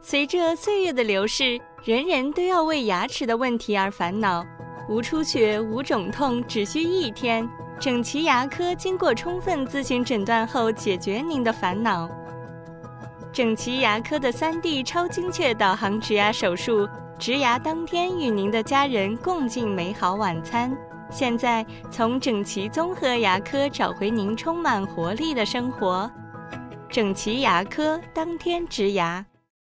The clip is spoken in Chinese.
随着岁月的流逝，人人都要为牙齿的问题而烦恼。无出血、无肿痛，只需1天。整齐牙科经过充分咨询诊断后，解决您的烦恼。整齐牙科的3D 超精确导航植牙手术，植牙当天与您的家人共进美好晚餐。现在从整齐综合牙科找回您充满活力的生活。整齐牙科当天植牙。